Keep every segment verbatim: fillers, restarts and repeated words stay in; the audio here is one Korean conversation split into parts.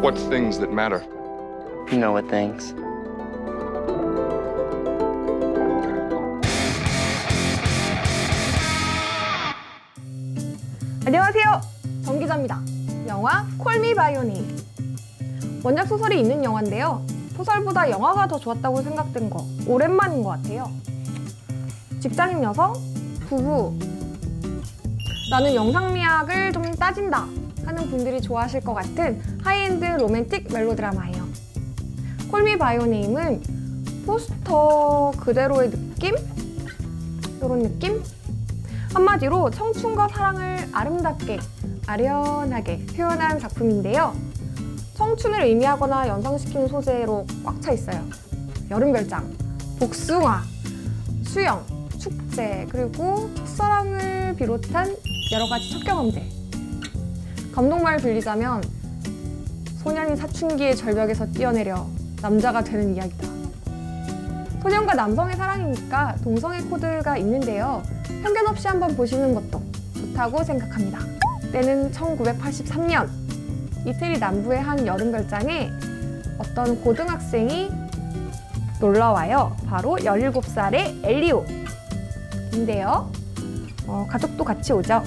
What things that matter? You know what things. 안녕하세요, 정 기자입니다. 영화 콜 미 바이 유 네임. 원작 소설이 있는 영화인데요, 소설보다 영화가 더 좋았다고 생각된 거 오랜만인 것 같아요. 직장인 여성, 부부, 나는 영상미학을 좀 따진다 하는 분들이 좋아하실 것 같은 하이엔드 로맨틱 멜로드라마예요. 콜 미 바이 유 네임은 포스터 그대로의 느낌? 이런 느낌? 한마디로 청춘과 사랑을 아름답게, 아련하게 표현한 작품인데요. 청춘을 의미하거나 연상시키는 소재로 꽉 차 있어요. 여름별장, 복숭아, 수영, 축제, 그리고 첫사랑을 비롯한 여러 가지 첫 경험들. 감동말 빌리자면 소년이 사춘기의 절벽에서 뛰어내려 남자가 되는 이야기다. 소년과 남성의 사랑이니까 동성애 코드가 있는데요. 편견 없이 한번 보시는 것도 좋다고 생각합니다. 때는 천구백팔십삼 년, 이태리 남부의 한 여름별장에 어떤 고등학생이 놀러와요. 바로 열일곱 살의 엘리오인데요. 어, 가족도 같이 오죠.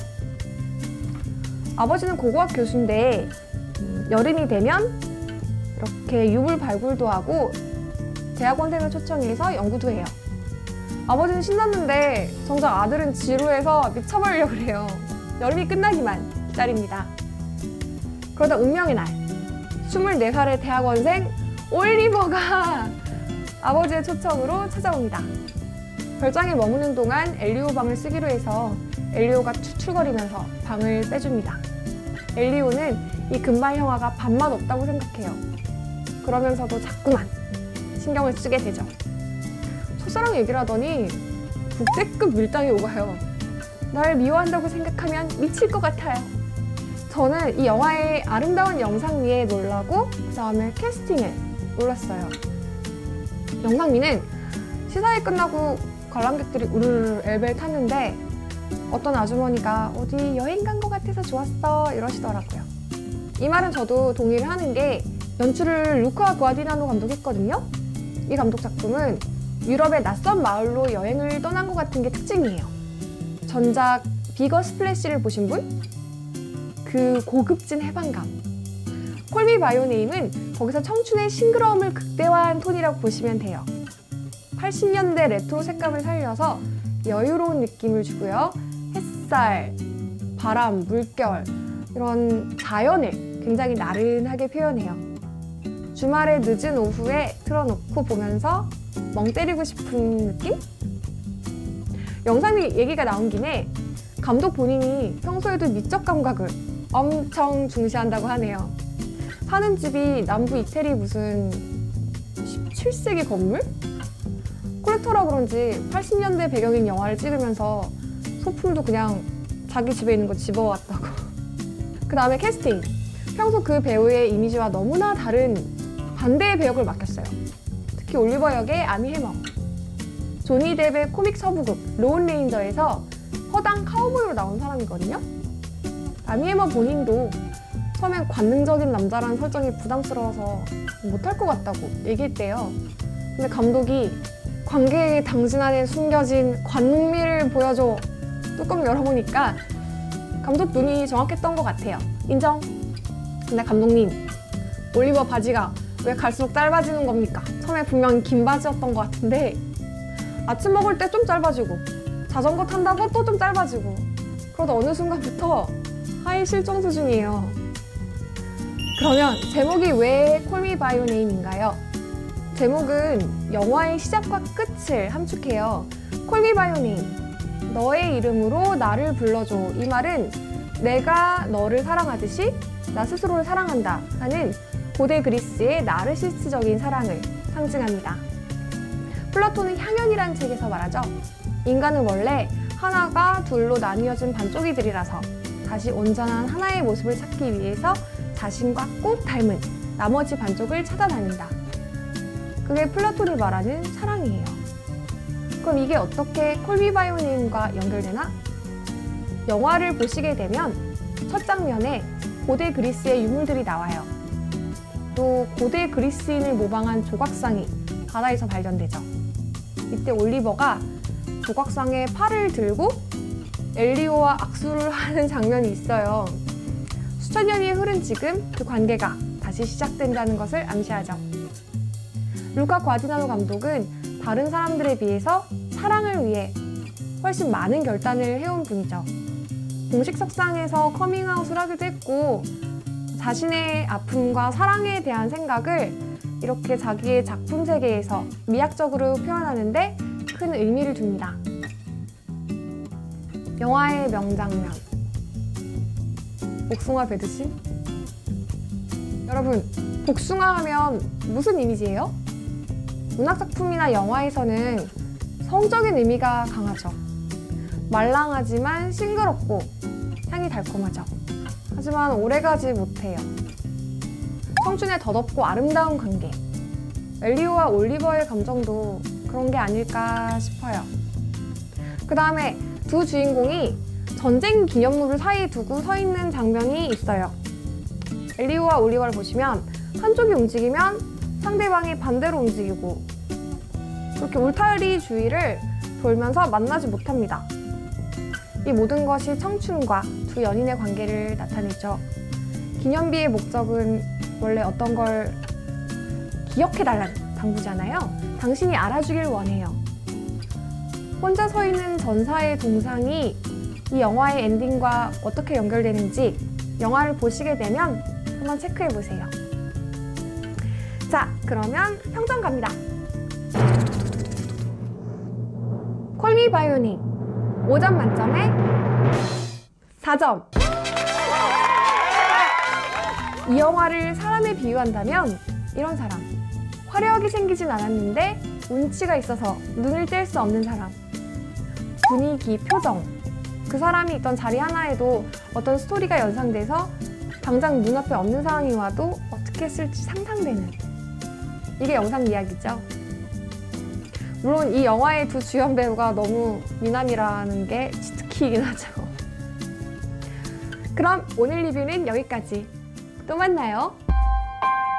아버지는 고고학 교수인데 음, 여름이 되면 이렇게 유물 발굴도 하고 대학원생을 초청해서 연구도 해요. 아버지는 신났는데 정작 아들은 지루해서 미쳐버리려고 그래요. 여름이 끝나기만 기다립니다. 그러다 운명의 날, 스물네 살의 대학원생 올리버가 아버지의 초청으로 찾아옵니다. 별장에 머무는 동안 엘리오 방을 쓰기로 해서 엘리오가 추출거리면서 방을 빼줍니다. 엘리오는 이 금발 형아가 밥맛 없다고 생각해요. 그러면서도 자꾸만 신경을 쓰게 되죠. 첫사랑 얘기를 하더니 국제급 밀당이 오가요. 날 미워한다고 생각하면 미칠 것 같아요. 저는 이 영화의 아름다운 영상미에 놀라고 그 다음에 캐스팅에 놀랐어요. 영상미는 시사회 끝나고 관람객들이 우르르 엘베를 탔는데 어떤 아주머니가 어디 여행 간 것 같아서 좋았어 이러시더라고요. 이 말은 저도 동의를 하는 게 연출을 루카 구아디나노 감독했거든요. 이 감독 작품은 유럽의 낯선 마을로 여행을 떠난 것 같은 게 특징이에요. 전작 비거 스플래시를 보신 분? 그 고급진 해방감. 콜 미 바이 유 네임은 거기서 청춘의 싱그러움을 극대화한 톤이라고 보시면 돼요. 팔십 년대 레트로 색감을 살려서 여유로운 느낌을 주고요. 햇살, 바람, 물결 이런 자연을 굉장히 나른하게 표현해요. 주말의 늦은 오후에 틀어놓고 보면서 멍 때리고 싶은 느낌? 영상 얘기가 나온 김에 감독 본인이 평소에도 미적 감각을 엄청 중시한다고 하네요. 사는 집이 남부 이태리 무슨 십칠 세기 건물? 콜렉터라 그런지 팔십 년대 배경인 영화를 찍으면서 소품도 그냥 자기 집에 있는 거 집어왔다고. 그 다음에 캐스팅. 평소 그 배우의 이미지와 너무나 다른 반대의 배역을 맡겼어요. 특히 올리버 역의 아미 해머. 조니 뎁의 코믹 서부극 로운 레인저에서 허당 카우보이로 나온 사람이거든요. 아미 해머 본인도 처음엔 관능적인 남자라는 설정이 부담스러워서 못할 것 같다고 얘기했대요. 근데 감독이 관객의 당신 안에 숨겨진 관미를 보여줘. 뚜껑 열어보니까 감독 눈이 정확했던 것 같아요. 인정. 근데 감독님, 올리버 바지가 왜 갈수록 짧아지는 겁니까? 처음에 분명 긴 바지였던 것 같은데 아침 먹을 때 좀 짧아지고 자전거 탄다고 또 좀 짧아지고 그러다 어느 순간부터 하이 실종 수준이에요. 그러면 제목이 왜 콜 미 바이 유 네임인가요? 제목은 영화의 시작과 끝을 함축해요. 콜 미 바이 유 네임, 너의 이름으로 나를 불러줘. 이 말은 내가 너를 사랑하듯이 나 스스로를 사랑한다 하는 고대 그리스의 나르시스적인 사랑을 상징합니다. 플라톤은 향연이라는 책에서 말하죠. 인간은 원래 하나가 둘로 나뉘어진 반쪽이들이라서 다시 온전한 하나의 모습을 찾기 위해서 자신과 꼭 닮은 나머지 반쪽을 찾아다닌다. 그게 플라톤이 말하는 사랑이에요. 그럼 이게 어떻게 콜 미 바이 유 네임과 연결되나? 영화를 보시게 되면 첫 장면에 고대 그리스의 유물들이 나와요. 또 고대 그리스인을 모방한 조각상이 바다에서 발견되죠. 이때 올리버가 조각상의 팔을 들고 엘리오와 악수를 하는 장면이 있어요. 수천 년이 흐른 지금 그 관계가 다시 시작된다는 것을 암시하죠. 루카 과디나노 감독은 다른 사람들에 비해서 사랑을 위해 훨씬 많은 결단을 해온 분이죠. 공식 석상에서 커밍아웃을 하기도 했고 자신의 아픔과 사랑에 대한 생각을 이렇게 자기의 작품 세계에서 미학적으로 표현하는데 큰 의미를 둡니다. 영화의 명장면 복숭아 배드신? 여러분, 복숭아 하면 무슨 이미지예요? 문학작품이나 영화에서는 성적인 의미가 강하죠. 말랑하지만 싱그럽고 향이 달콤하죠. 하지만 오래가지 못해요. 청춘의 더덥고 아름다운 관계. 엘리오와 올리버의 감정도 그런 게 아닐까 싶어요. 그 다음에 두 주인공이 전쟁 기념물을 사이에 두고 서 있는 장면이 있어요. 엘리오와 올리버를 보시면 한쪽이 움직이면 상대방이 반대로 움직이고 그렇게 울타리 주위를 돌면서 만나지 못합니다. 이 모든 것이 청춘과 두 연인의 관계를 나타내죠. 기념비의 목적은 원래 어떤 걸 기억해달라는 당부잖아요. 당신이 알아주길 원해요. 혼자 서 있는 전사의 동상이 이 영화의 엔딩과 어떻게 연결되는지 영화를 보시게 되면 한번 체크해보세요. 자, 그러면 평점 갑니다. Call Me By Your Name 오 점 만점에 사 점. 이 영화를 사람에 비유한다면 이런 사람. 화려하게 생기진 않았는데 운치가 있어서 눈을 뗄 수 없는 사람. 분위기, 표정. 그 사람이 있던 자리 하나에도 어떤 스토리가 연상돼서 당장 눈앞에 없는 상황이 와도 어떻게 했을지 상상되는. 이게 영상 이야기죠. 물론 이 영화의 두 주연 배우가 너무 미남이라는 게 치트키이긴 하죠. 그럼 오늘 리뷰는 여기까지. 또 만나요.